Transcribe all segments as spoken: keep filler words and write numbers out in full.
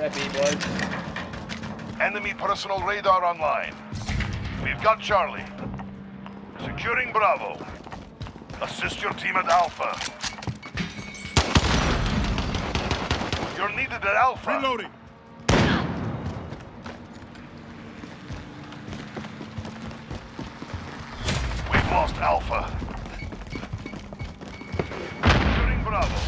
that B, boys. Enemy personal radar online. We've got Charlie. Securing Bravo. Assist your team at Alpha. You're needed at Alpha. Reloading. We've lost Alpha. Securing Bravo.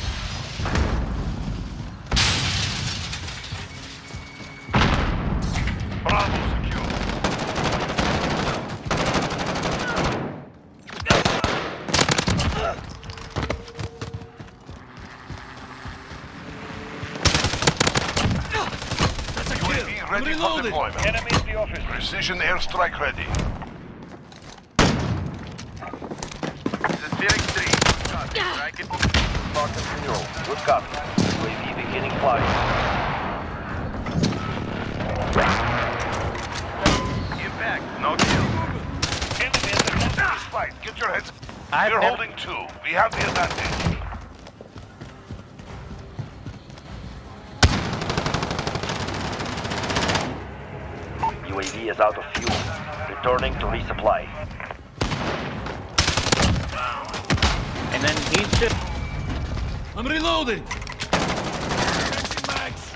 Bravo secure. U A V ready for deployment. Enemy in the office. Precision airstrike ready. This is Phoenix three. Copy. Striking. Falcon zero. Good copy. U A V beginning flight. Impact. No kill. Enemy in the This fight, get your heads. I've We're never- holding two. We have the advantage. U A V is out of fuel. Returning to resupply. And then he's just... I'm reloading. Changing mags.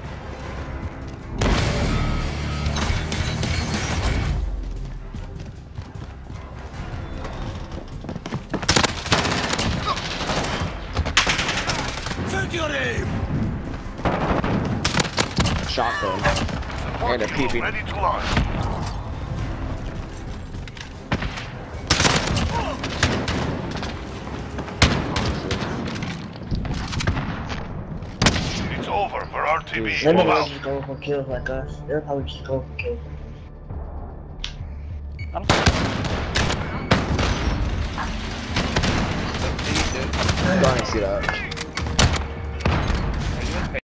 Take your aim. Shotgun. And a P P. Ready to launch. It's over for R T B. They're Move never out. just going for kills like us. They'll probably just go for kills like us. I'm... I don't see that.